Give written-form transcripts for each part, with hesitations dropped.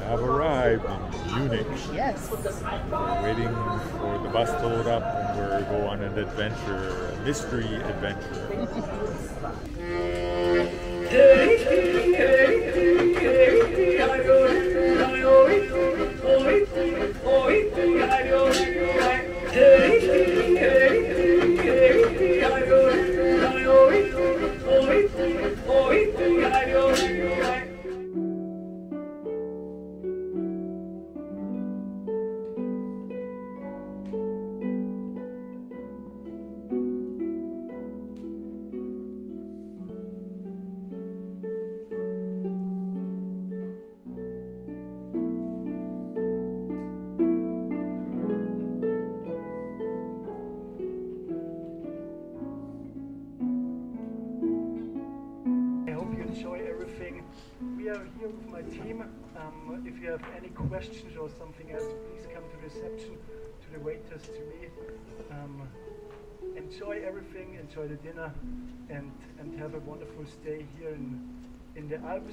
have arrived in Munich. Yes. We're waiting for the bus to load up and we're go on an adventure, a mystery adventure. Enjoy everything. We are here with my team. If you have any questions or something else, please come to reception, to the waiters, to me. Enjoy everything, enjoy the dinner, and have a wonderful stay here in the Alps.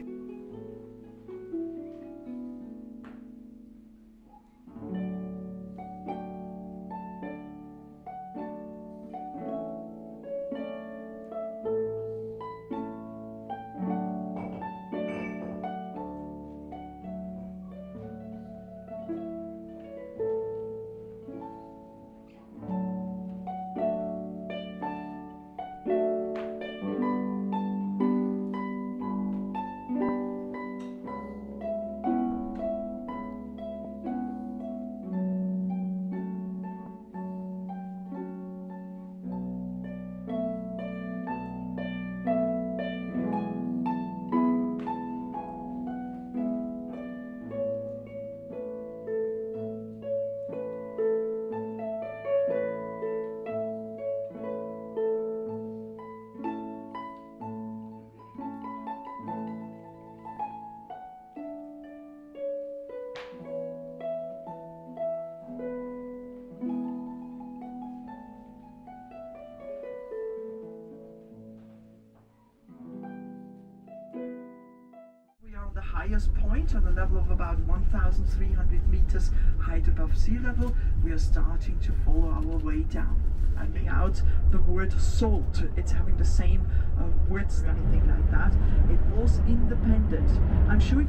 The highest point on a level of about 1,300 meters height above sea level. We are starting to follow our way down, finding out the word salt. It's having the same words, anything like that. It was independent. I'm sure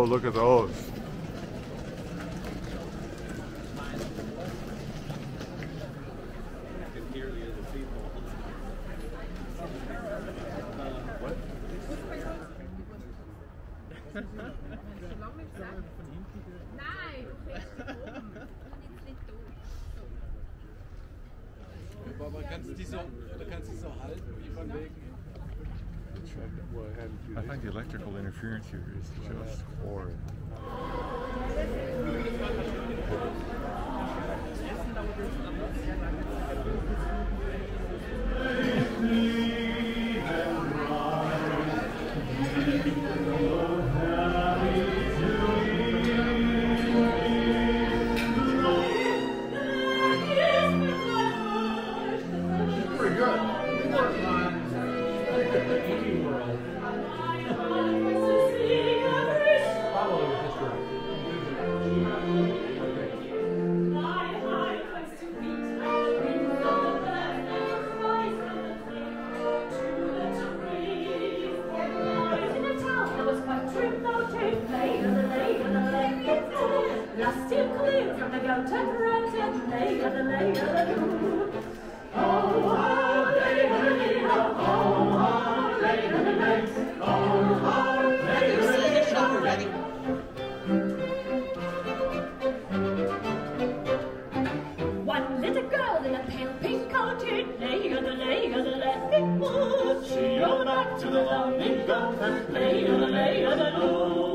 look at those. Aber kannst du die so halten, wie von wegen? I think the electrical interference here is just horrid. Pretty good. We worked on the eating world. Follow the history. Last still clear from the goat and rat and lay of the lay of the oh, lay of the lay, oh, lay of the lay, oh, lay of the lay, already. One little girl in a pale pink coated lay of the lay of the lay. She rode back to the lonely goat and lay of the lay of the lay.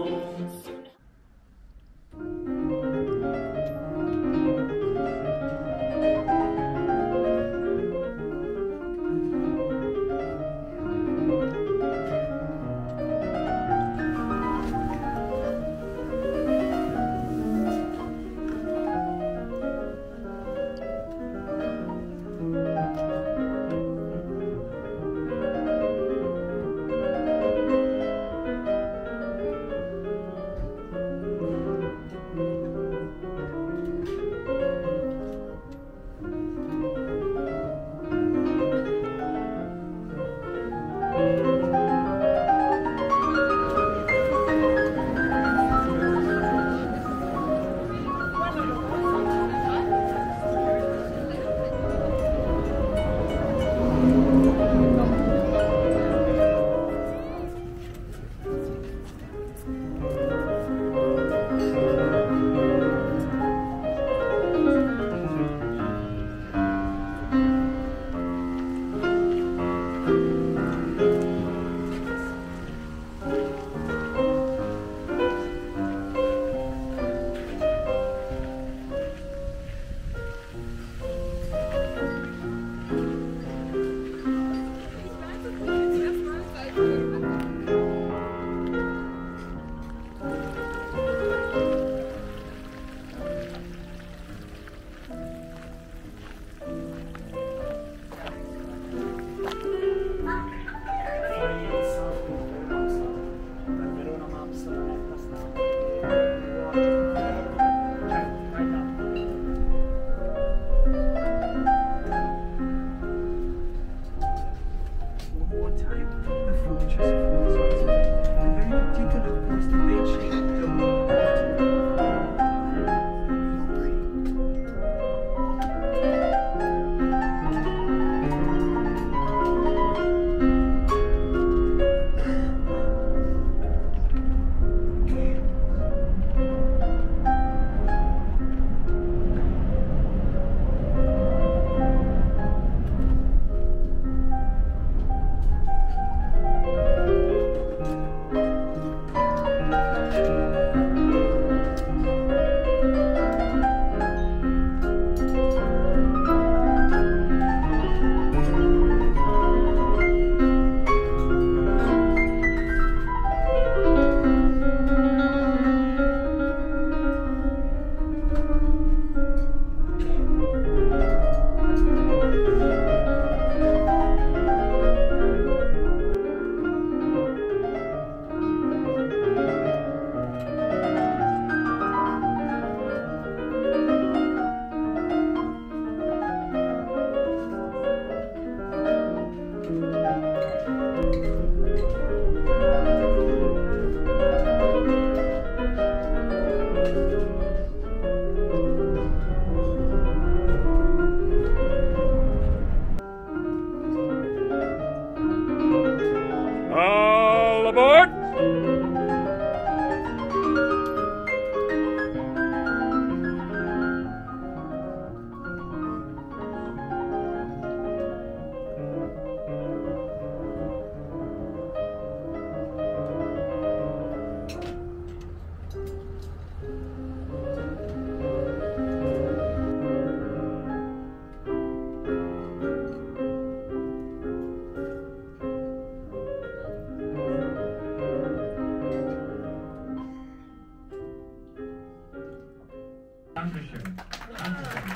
Dankeschön. Dankeschön.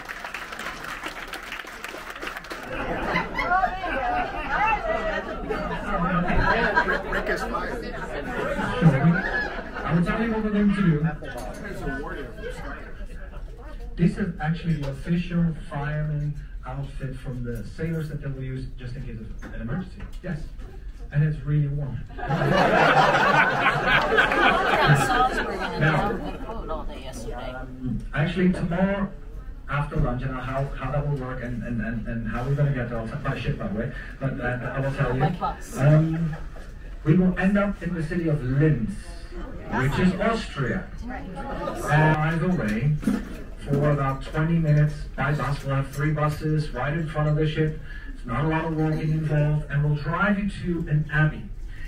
I will tell you what we're going to do. This is actually the official fireman outfit from the sailors that they will use just in case of an emergency. Yes. And it's really warm. Actually, tomorrow after lunch, and how that will work and how we're going to get there, I'll by ship, by the way, but I will tell you. We will end up in the city of Linz, which is Austria. By the way, for about 20 minutes by bus, we'll have 3 buses right in front of the ship. It's not a lot of walking involved, and we'll drive you to an abbey.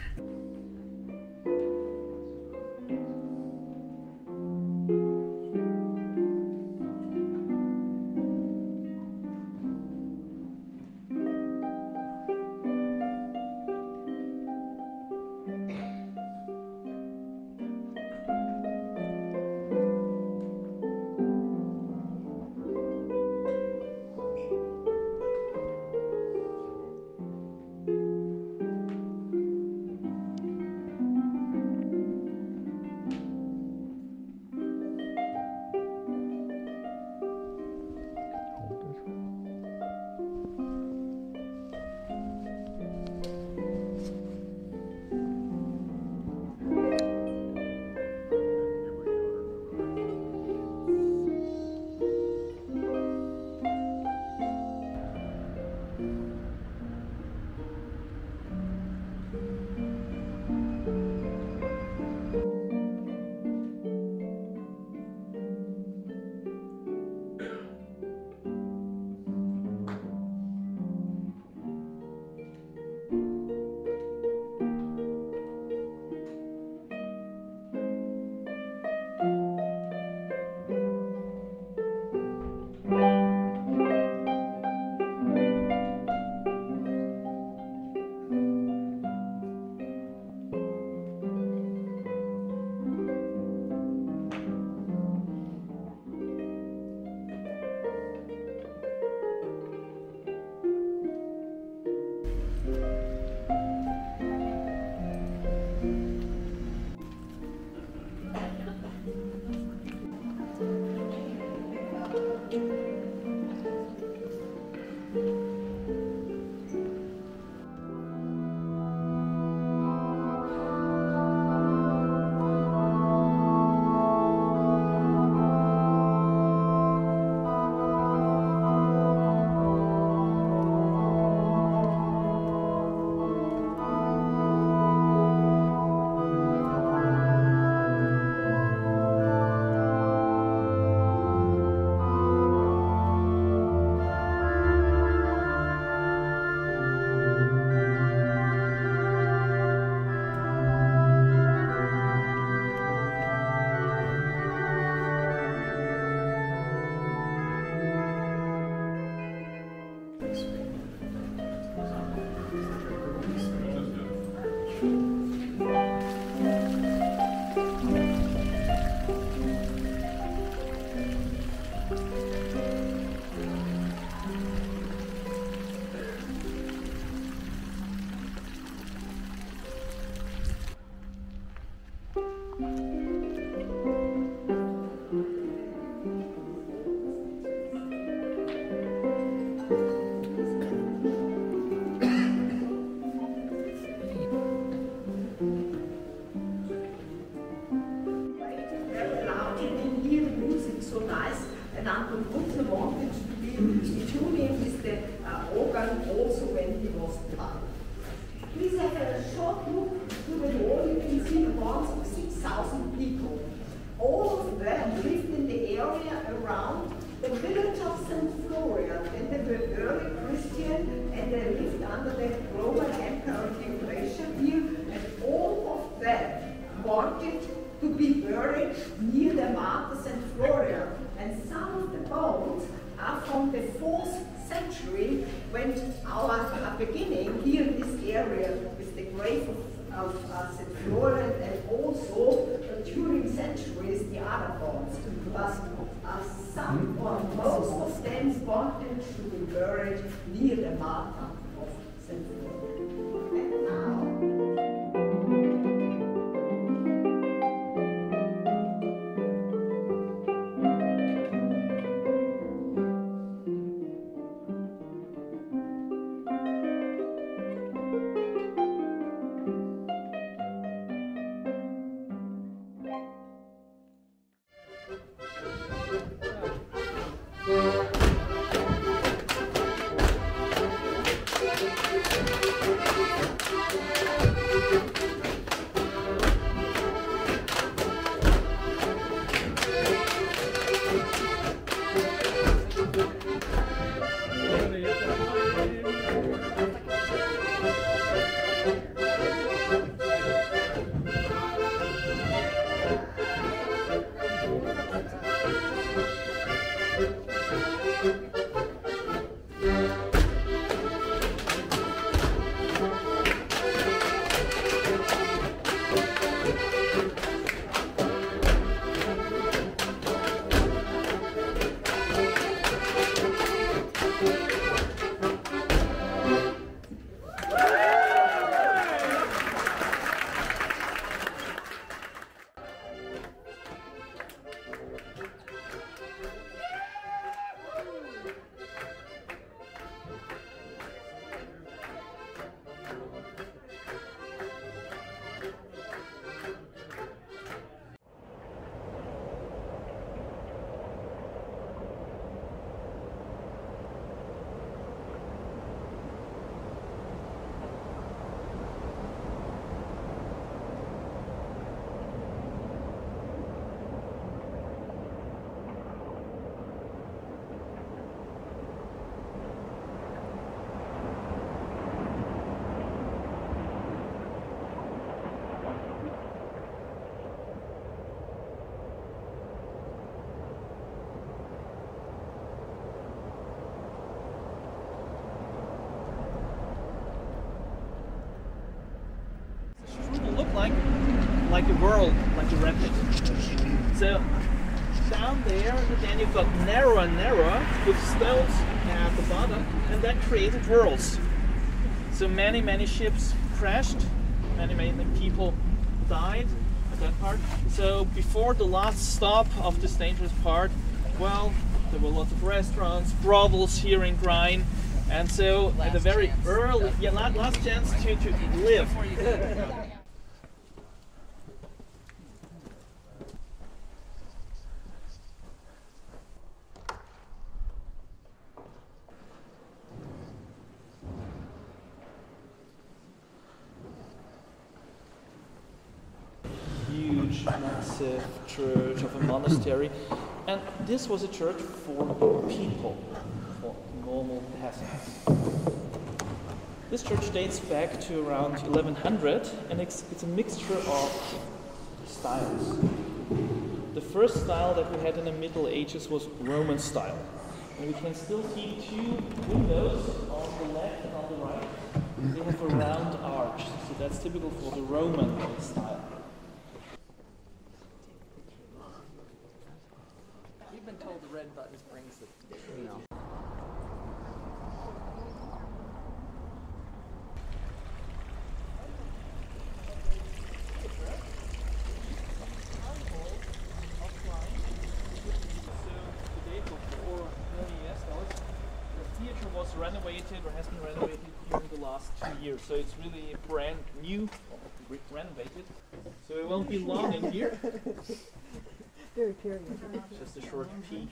Please have a short look through the wall. You can see the walls of 6,000 people. All of them lived in the area around the village of St. Florian, and they were early Christian, and they lived under the Roman Emperor Diocletian here, and all of them wanted to be buried near the St. Florent, and also during centuries the other bonds. But some or most of them wanted to be buried near the martyr of St. Florent. And now, like the world, like the rapid. So down there, the Danube got narrower and narrower with stones at the bottom, and that created whirls. So many ships crashed, many people died at that part. So before the last stop of this dangerous part, well, there were lots of restaurants, brothels here in Rhine, and so at the very early, last chance to live. Huge, massive church of a monastery, and this was a church for people, for normal peasants. This church dates back to around 1100, and it's a mixture of styles. The first style that we had in the Middle Ages was Roman style, and we can still see two windows on the left and on the right. They have a round arch, so that's typical for the Roman style. We've been told the red buttons brings the, you know. Renovated or has been renovated during the last 2 years, so it's really brand new, renovated. So it won't be long in here. Very period. Just a short peek.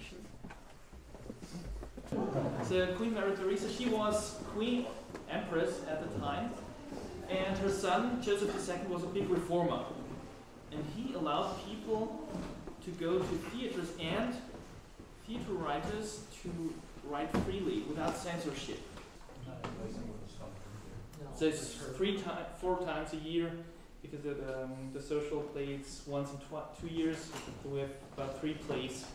So Queen Mary Theresa, she was Queen Empress at the time, and her son Joseph II was a big reformer, and he allowed people to go to theaters and theater writers to write freely without censorship. So it's 4 times a year, because the social plays once in 2 years. So we have about 3 plays.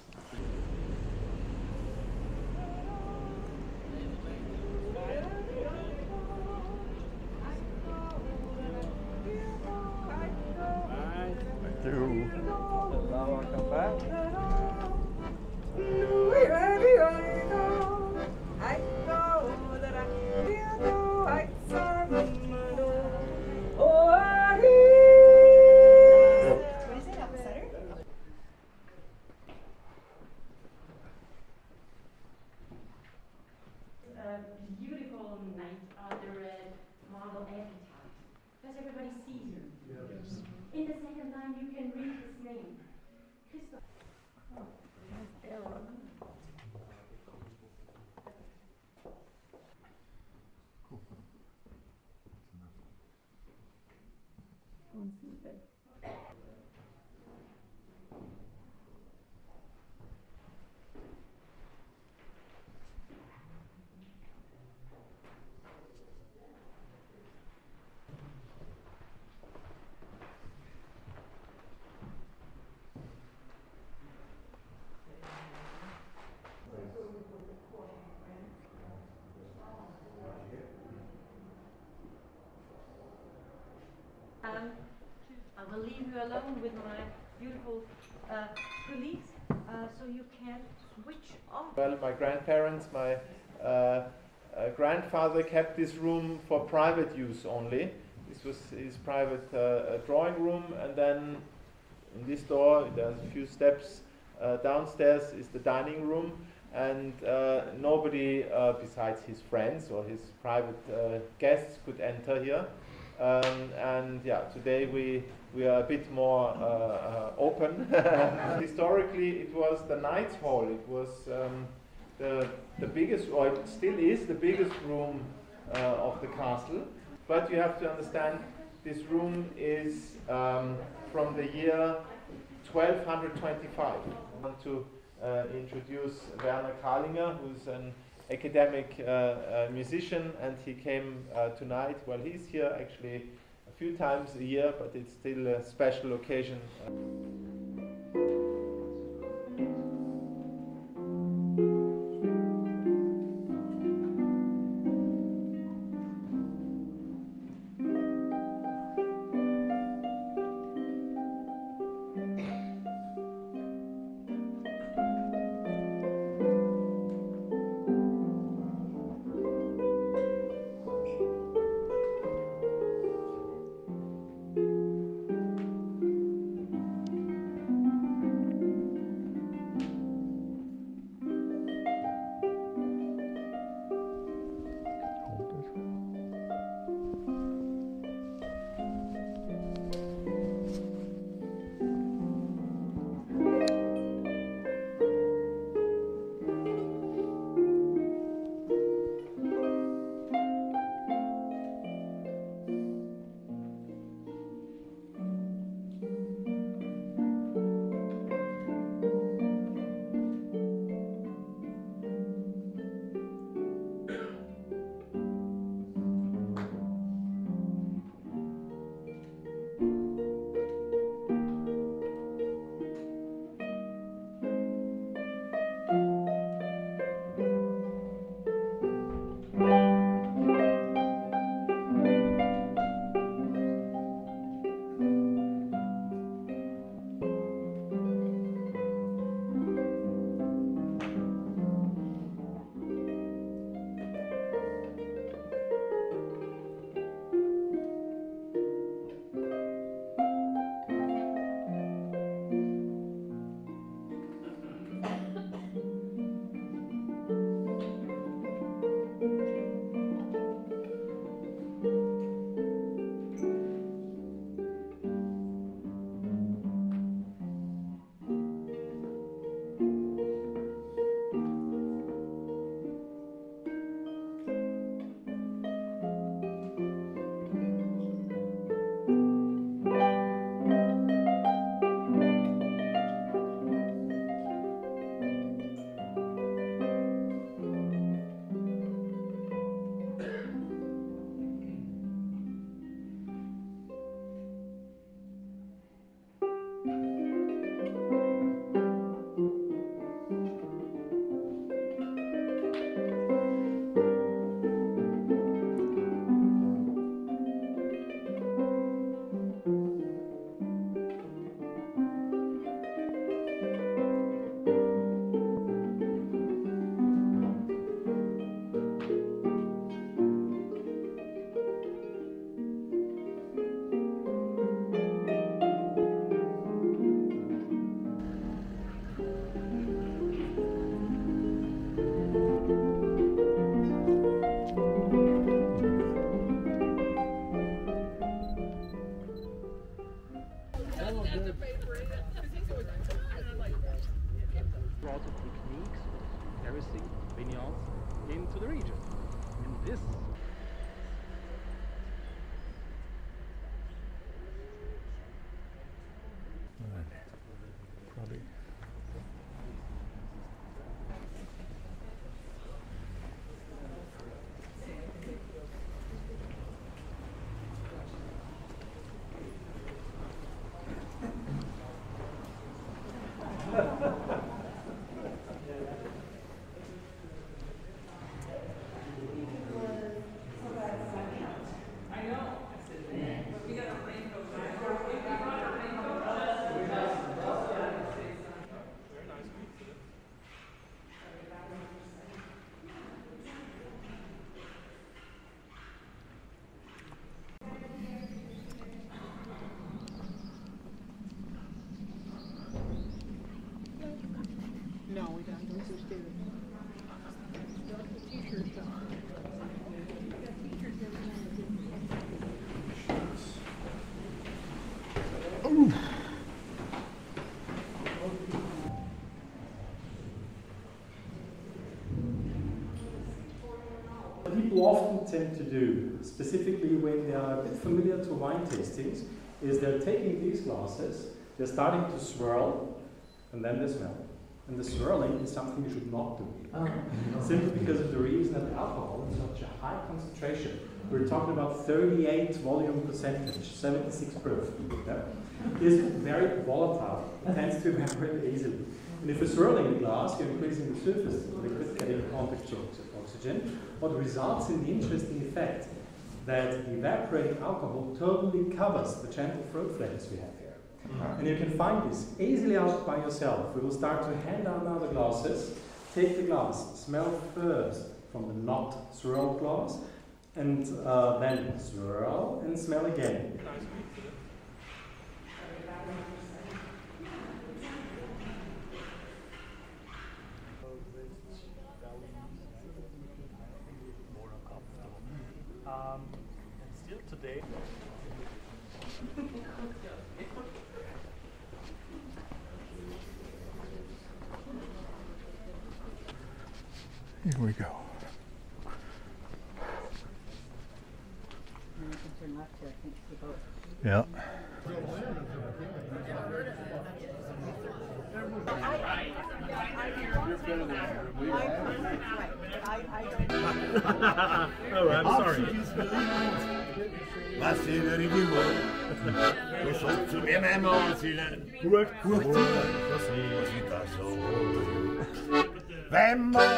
I will leave you alone with my beautiful colleagues, so you can switch off. Well, my grandparents, my grandfather kept this room for private use only. This was his private drawing room, and then in this door, there's a few steps downstairs is the dining room, and nobody besides his friends or his private guests could enter here. And yeah, today we are a bit more open. Historically, it was the Knight's Hall. It was the biggest, or it still is the biggest room of the castle. But you have to understand, this room is from the year 1225. I want to introduce Werner Kahlinger, who's an academic musician, and he came tonight. Well, he's here actually a few times a year, but it's still a special occasion. harvesting vineyards into the region. And this probably. No, we don't. Don't just do it. T-shirts on. What people often tend to do, specifically when they are a bit familiar to wine tastings, is they're taking these glasses, they're starting to swirl, and then they smell. And the swirling is something you should not do. Simply because of the reason that alcohol is such a high concentration. We're talking about 38 volume percentage, 76 proof. Yeah? Is very volatile. It tends to evaporate easily. And if you're swirling the glass, you're increasing the surface of the liquid, getting contact with oxygen, what results in the interesting effect that the evaporating alcohol totally covers the gentle fruit flavors we have here. And you can find this easily out by yourself. We will start to hand out now the glasses. Take the glass, smell first from the not swirled glass, and then swirl and smell again. and still today. Here we go. Yeah. Oh, I'm sorry. Was in der Region? Du sollst zu mir mein Mauern Gut, was ist das so? Wenn man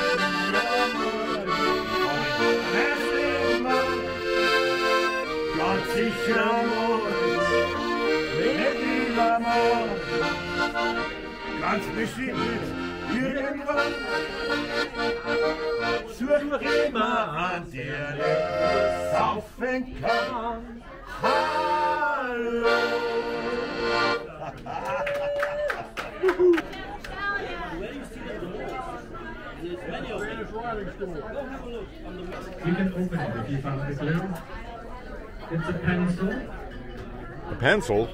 ganz sicher Amor, nicht viel Amor, ganz bestimmt irgendwann such jemand, der nicht saufen kann. Hallo! You can open it if you found the glue. It's a pencil. A pencil?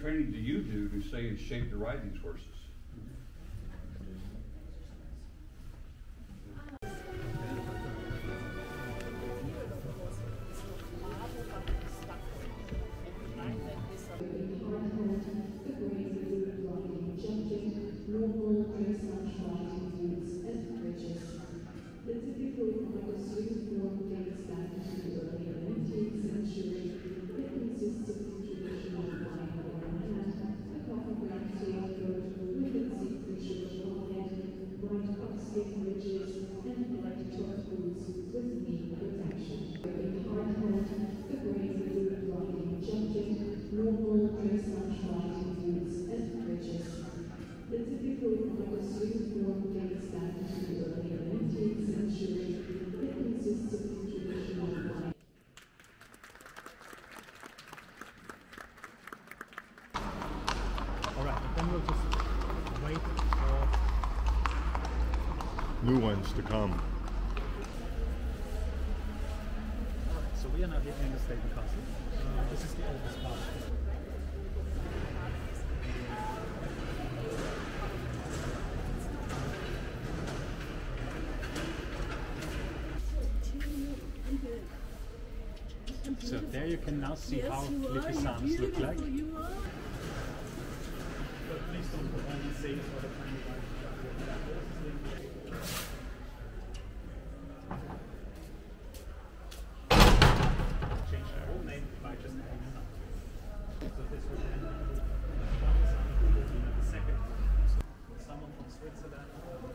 training do you do to say and shape to ride these horses? New ones to come. Alright, so we are now here in the Staten Castle. This is the oldest part. So there you can now see how Lipizzanos look like. But please don't put on the same for the tiny one. Change the whole name by just adding a number. So this would then be the second one. So someone from Switzerland,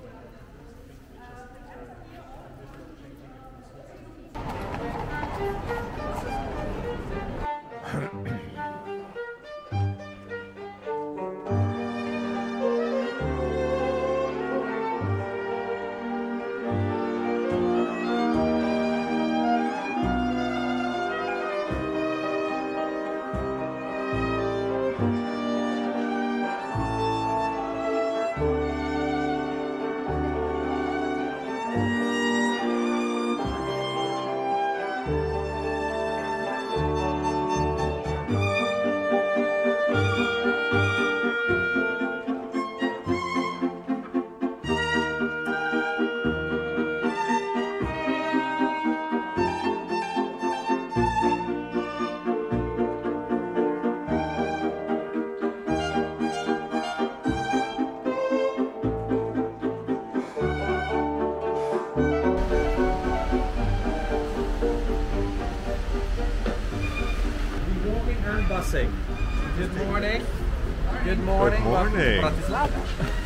Busing. Good morning. Good morning. Good morning. Welcome to Bratislava.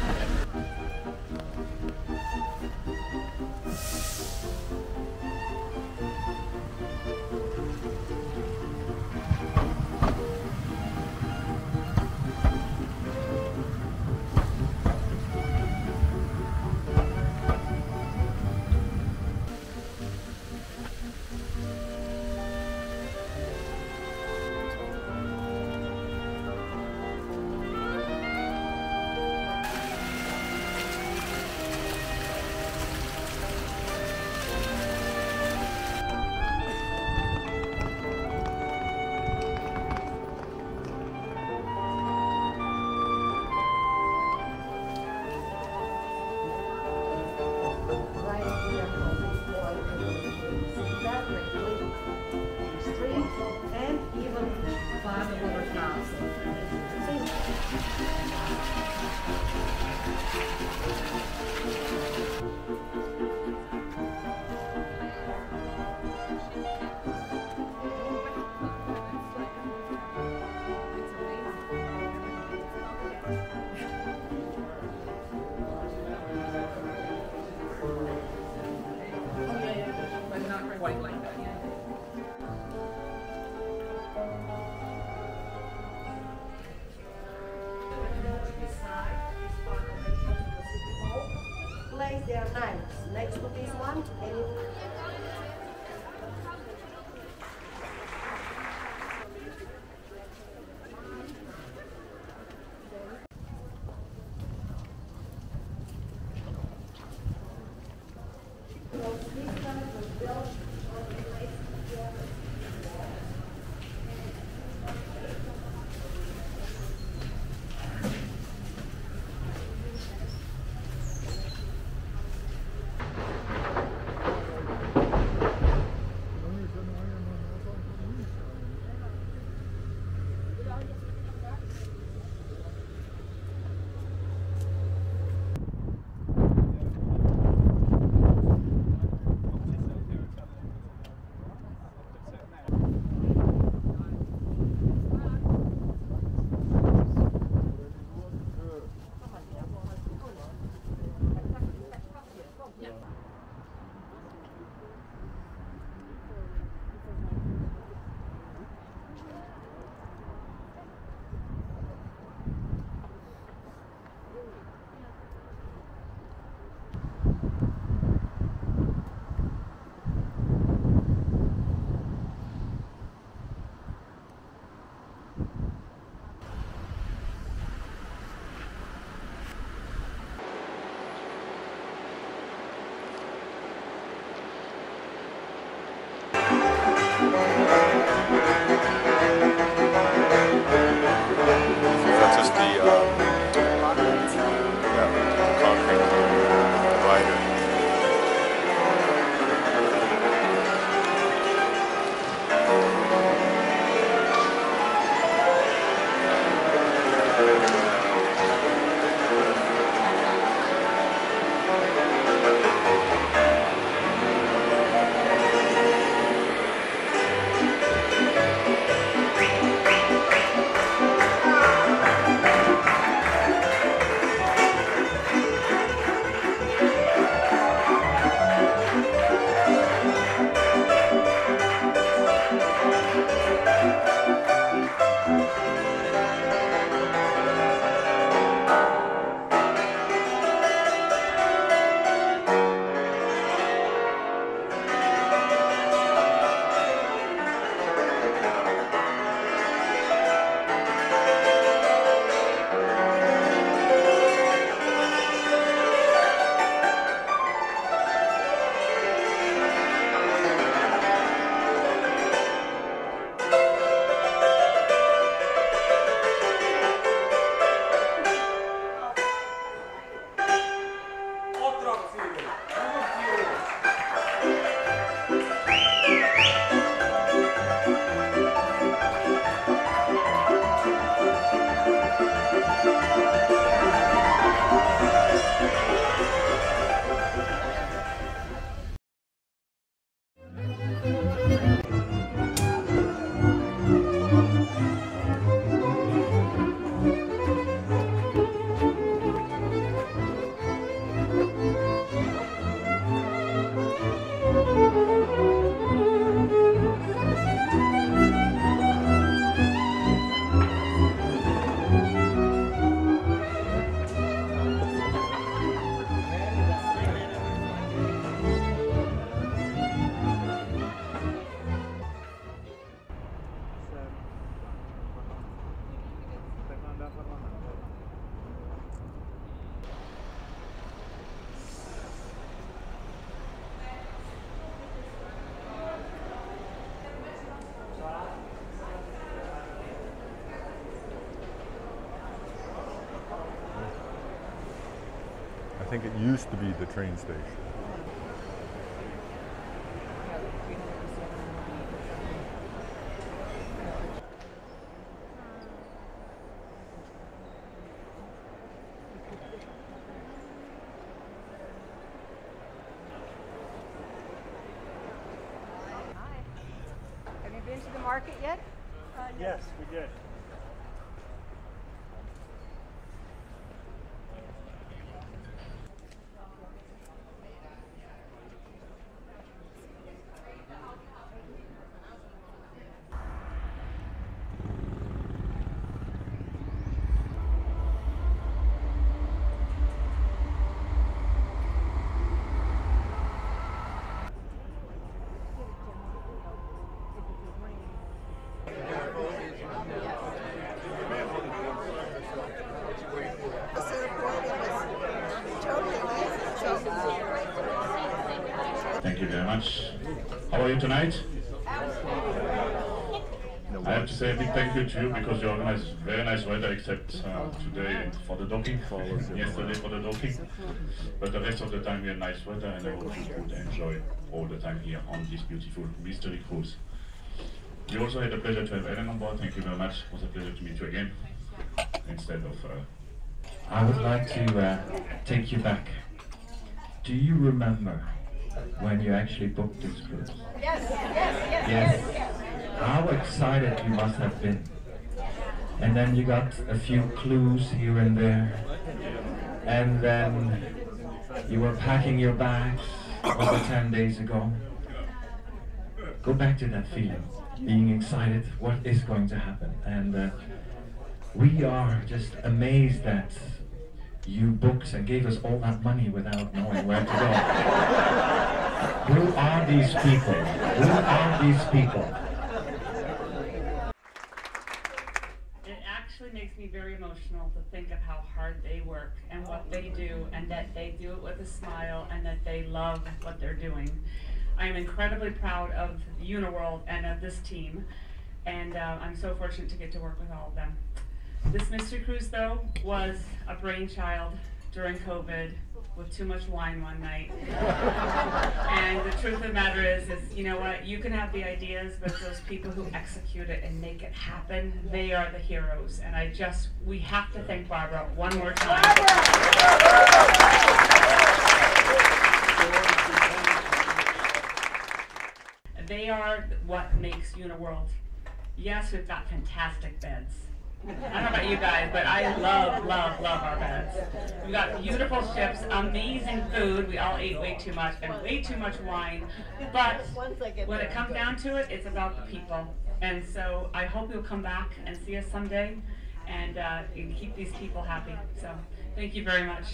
Quite like that. Place their knives next to this one and I think it used to be the train station. Have you been to the market yet? Yes, we did. Thank you very much. How are you tonight? I have to say a big thank you to you because you organized very nice weather except today for the docking, yesterday for the docking. But the rest of the time we had nice weather and I hope you could enjoy all the time here on this beautiful mystery cruise. We also had the pleasure to have Ellen on board. Thank you very much. It was a pleasure to meet you again. Instead of... I would like to take you back. Do you remember when you actually booked this cruise? Yes, yes, yes. Yes. How excited you must have been. And then you got a few clues here and there. And then you were packing your bags over 10 days ago. Go back to that feeling, being excited, what is going to happen. And we are just amazed that you booked and gave us all that money without knowing where to go. Who are these people? Who are these people? It actually makes me very emotional to think of how hard they work and what they do, and that they do it with a smile and that they love what they're doing. I am incredibly proud of Uniworld and of this team, and I'm so fortunate to get to work with all of them. This mystery cruise, though, was a brainchild during COVID with too much wine one night. And the truth of the matter is, you know what, you can have the ideas, but those people who execute it and make it happen, they are the heroes. And we have to thank Barbara one more time. They are what makes Uniworld. Yes, we've got fantastic beds. I don't know about you guys, but I love, love, love our beds. We've got beautiful ships, amazing food. We all ate way too much and way too much wine. But when it comes down to it, it's about the people. And so I hope you'll come back and see us someday and keep these people happy. So thank you very much.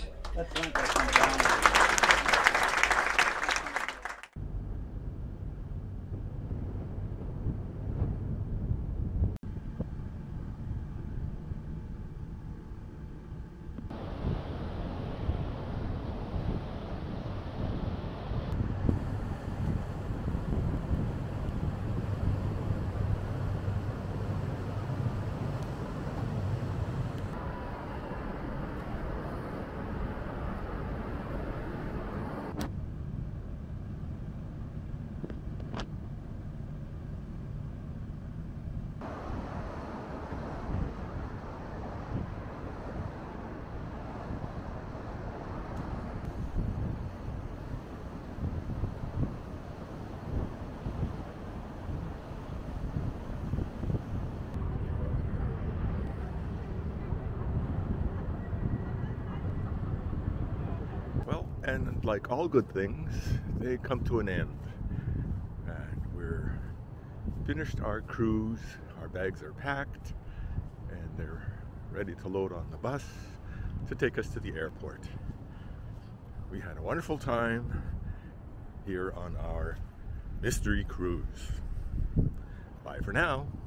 And like all good things, they come to an end. And we're finished our cruise, our bags are packed, and they're ready to load on the bus to take us to the airport. We had a wonderful time here on our mystery cruise. Bye for now.